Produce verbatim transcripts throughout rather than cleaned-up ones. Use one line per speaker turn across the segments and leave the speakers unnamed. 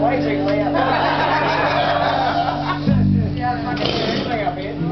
quay trình mày ạ. Yeah, they're not gonna do anything up here.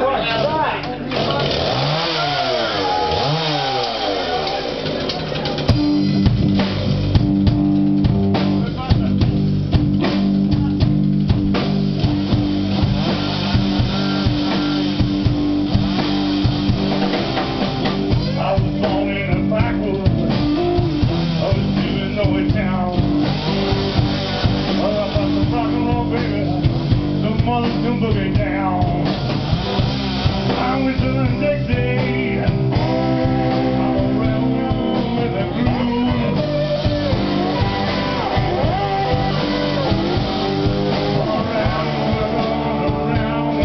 Looking down, I was an addicted, I'm around with a groove, around, around, around,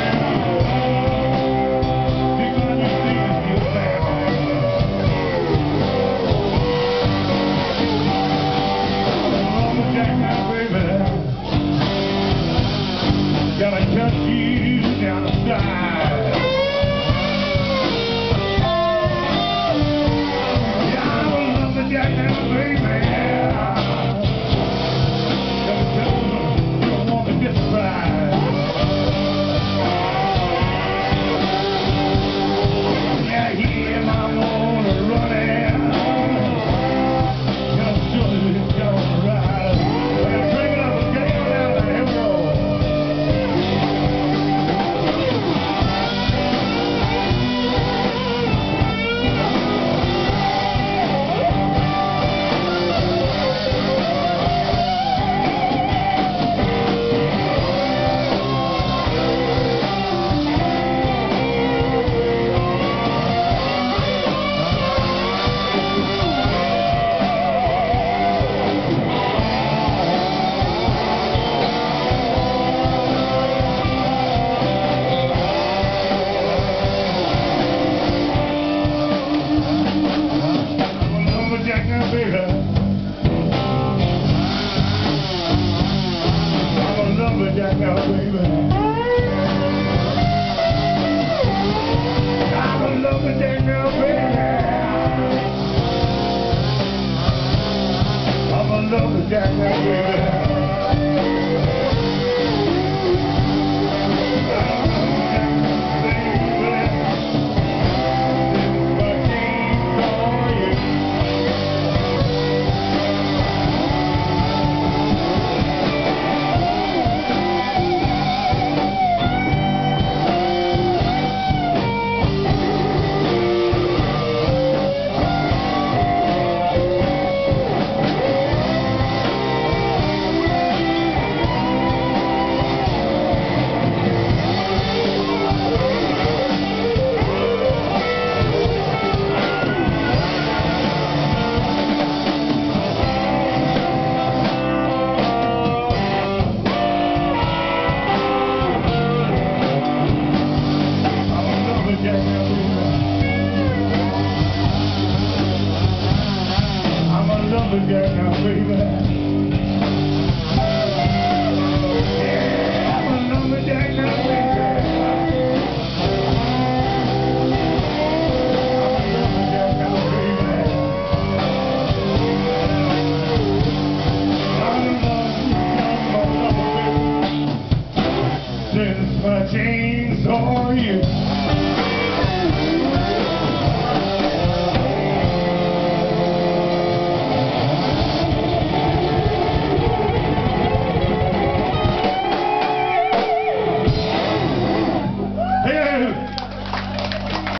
around, because you see it's your family. Lumberjack now, baby. Gotta cut you down the side. Yeah, I'm a lumberjack now, baby. Gotta tell them you don't want to get fried. Yeah, here I'm gonna run it. Gotta show you it's gonna ride. Gotta bring it up and get it out of the hero. Lumberjack now, baby. I'm a lumberjack now, baby.